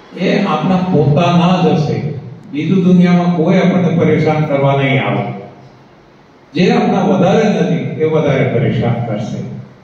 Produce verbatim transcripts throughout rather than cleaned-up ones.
એ આપણા પોતાના જ હશે, બીજું દુનિયામાં કોઈ આપણને પરેશાન કરવા નહીં આવે. જે આપણા વધારે નથી એ વધારે પરેશાન કરશે.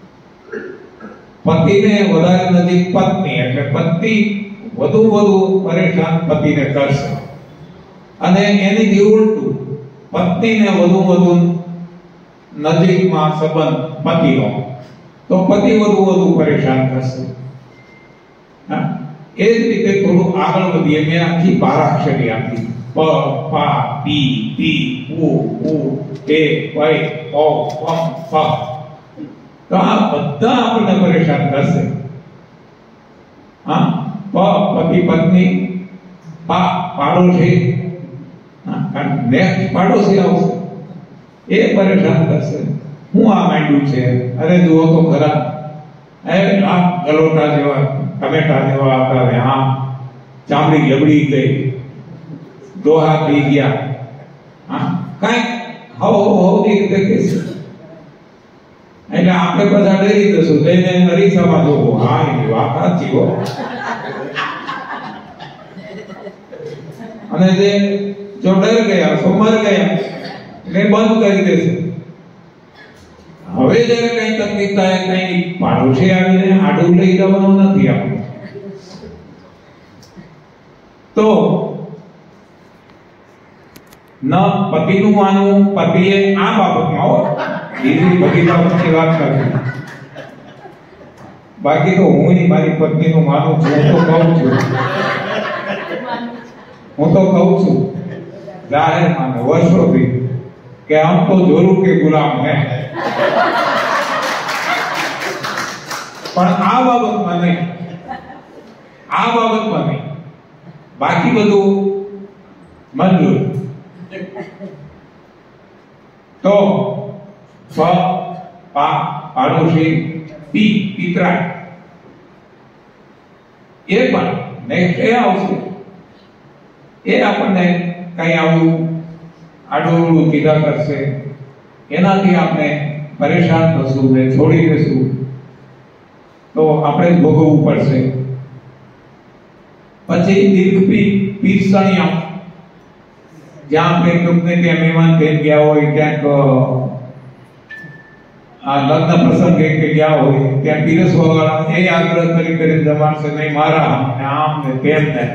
પતિને વધારે નજીક પત્ની, એટલે પત્ની વધુ વધુ પરેશાન પતિને કરશે. અને એની ઉલટું, પત્નીને વધુ વધુ નજીકમાં સંબંધ પતિનો, તો પતિ વધુ વધુ પરેશાન કરશે. હા, એ જ રીતે થોડું આગળ વધીએ. મેં આખી બારાક્ષરી આપી, પ, પા, પી, ટી, ઉ, ઉ, એ, વૈ, ઓ, પમ, પ. તો આ બધા આપણને પરેશાન કરશે. હા, પ પતિ પત્ની, પા પાડોશી, હા નેક્સ્ટ પાડોશી આવશે, એ પરેશાન કરશે. હું આ માંડ્યું છે, અરે જુઓ તો ખરા, એ આ ગલોટા જેવા ટમેટા જેવા હતા, હા ચામડી લબડી ગઈ, દોહા થઈ ગયા, હા કઈ હવ હવ ની રીતે કહેશે. એટલે આપણે બધા ડરી જશું, જઈને અરીસામાં જોવું, હા એની વાત સાચી હો. અને જે જો ડર ગયા, સોમવાર ગયા, એટલે બંધ કરી દેશે. હવે જયારે કઈ તકલીફ થાય, કઈ પાડોશી આવીને આડું લઈ જવાનું નથી આપણે. તો ન પતિનું માનવું, પતિએ આ બાબતમાં હો બીજી બધી બાબતની વાત કરવી. બાકી તો હું મારી પત્નીનું માનું છું. હું તો કહું છું હું તો કહું છું જાહેર માને વર્ષોથી કે આમ તો જોરું કે ગુલામ હે, પણ આ બાબતમાં નહીં, આ બાબતમાં નહીં. બાકી બધું મંજૂર. તો પ પા પાડોશી, પી પિતરાય, એ પણ નેક્સ્ટ એ આવશે. એ આપણને કઈ આવું આડું કીધા કરશે, એનાથી આપણે પરેશાન થશું ને છોડી દેશું, તો આપણે જ ભોગવવું પડશે. પછી દીર્ઘ પી પીરસણિયા, જ્યાં આપણે ટૂંકને ત્યાં મહેમાન થઈ ગયા હોય, ક્યાંક આ લગ્ન પ્રસંગે કે ગયા હોય, ત્યાં પીરસવા વાળા એ આગ્રહ કરી કરી જમાડશે, નહીં મારા આમ ને તેમ ને.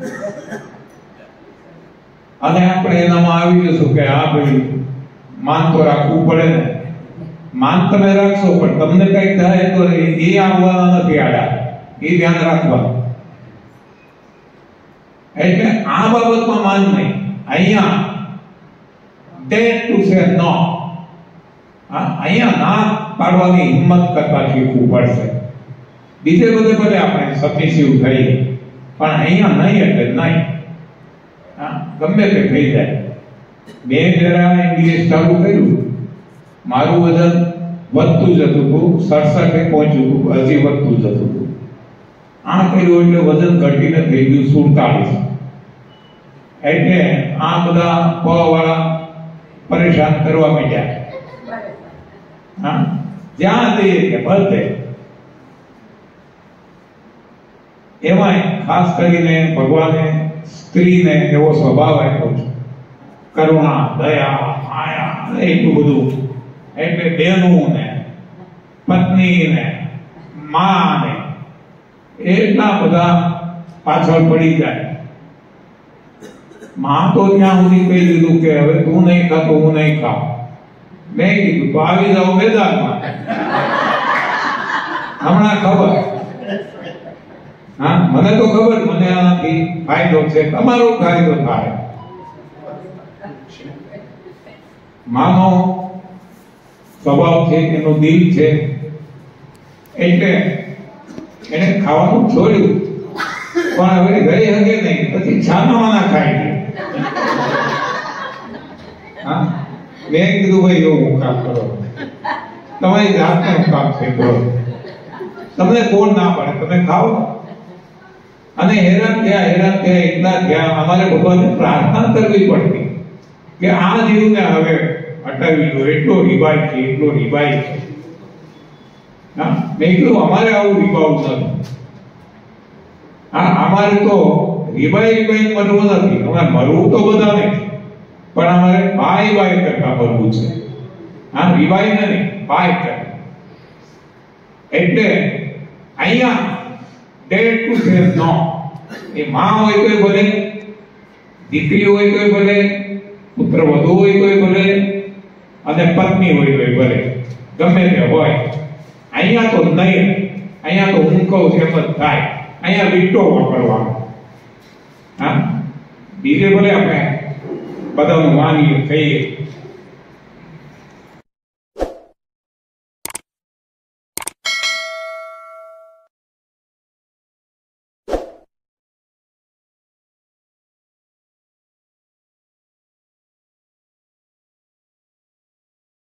અને આપણે એનામાં આવી જશું કે હા ભાઈ માન તો રાખવું પડે ને. માન તમે રાખશો, પણ તમને કઈ થાય તો એ આવવાના નથી આડા, એ ધ્યાન રાખવાનું. એટલે આ બાબતમાં માન નહીં. અહીંયા dare to say no, અહીંયા ના પાડવાની હિંમત કરતા શીખવું પડશે. બીજે બધે ભલે આપણે સબમિસિવ થઈ, પણ અહીંયા નહીં એટલે નહીં. ગમે તે થઈ જાય. મેં જરા ઇંગ્લિશ ચાલુ કર્યું, મારું વજન વધતું જતું હતું, સડસઠે પહોંચ્યું હતું, હજી વધતું જતું હતું. આ કર્યું એટલે વજન ઘટીને થઈ ગયું સુડતાલીસ. એટલે આ બધા પ વાળા પરેશાન કરવા માંડ્યા. હા, જ્યાં જઈએ કે બધે. એમાંય ખાસ કરીને ભગવાને સ્ત્રીને એવો સ્વભાવ આપ્યો છે, કરુણા, દયા, માયા, એટલું બધું. એટલે બહેનું ને પત્ની ને મા ને એટલા બધા પાછળ પડી જાય. માં તો ત્યાં સુધી કહી દીધું કે હવે તું નહીં ખાતો હું નહીં ખાવ. મેં કીધું તો આવી જાઓ મેદાનમાં, હમણાં ખબર. હા, મને તો ખબર, મને આનાથી ફાયદો છે, તમારો ફાયદો થાય. માનો સ્વભાવ છે, એનું દિલ છે, એટલે એને ખાવાનું છોડ્યું, પણ હવે ગઈ હગે નહીં, પછી છાનાવાના ખાઈ ગઈ. હા, મેં કીધું ભાઈ એવું કામ કરો, તમારી જાતનું કામ છે, કરો. તમને કોણ ના પડે, તમે ખાઓ. અને હેરાન થયા હેરાન થયા એટલા થયા, અમારે ભગવાનને પ્રાર્થના કરવી પડતી કે આ જીવને હવે હટાવી લો, એટલો રીબાઈ છે, એટલો રીબાઈ છે. હા, મેં કીધું અમારે આવું રીબાવું નથી. આ અમારે તો રીબાઈ રીબાઈ મરવું નથી, અમે મરવું તો બધાને, પણ અમારે બાય બાય કરતા મરવું છે. આ રીબાઈ નહીં, બાય કરતા. એટલે અહીંયા ડેડ ટુ સે નો. એ માં હોય તોય ભલે, દીકરી હોય તોય ભલે, પુત્ર વધુ હોય તોય ભલે, અને પત્ની હોય તોય ભલે, ગમે તે હોય. અહીંયા તો નહીં, અહીંયા તો હું કહું એમ જ થાય. અહીંયા વિટો વાપરવાનો. હા, બીજે ભલે આપણે બધાનું માનીએ કહીએ